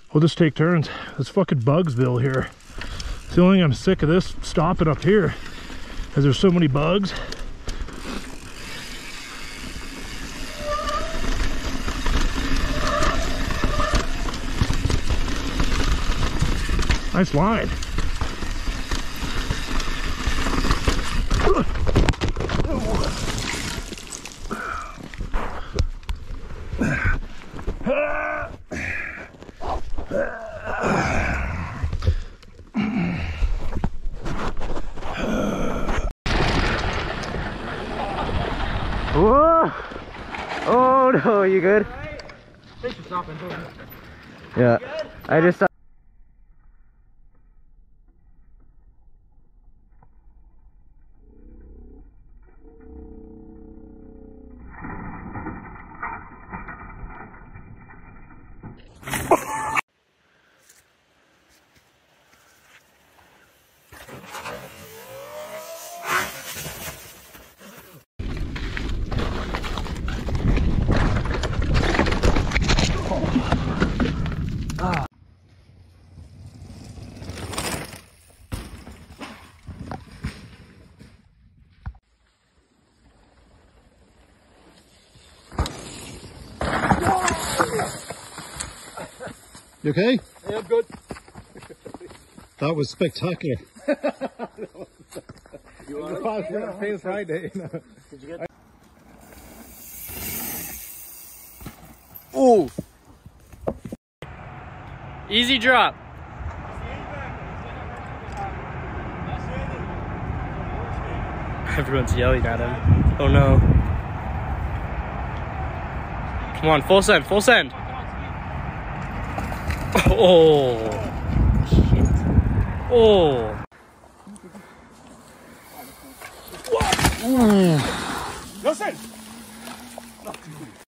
We'll just take turns. It's fucking Bugsville here. It's the only thing I'm sick of this stopping up here, because there's so many bugs. Nice line. Whoa! Oh no, you good? Thanks for stopping. Yeah, I just. You okay? Yeah, I'm good. That was spectacular. You are famous Friday. Did you get? Oh! Easy drop. Everyone's yelling at him. Oh no. Come on, full send, full send. Oh. Oh. Listen.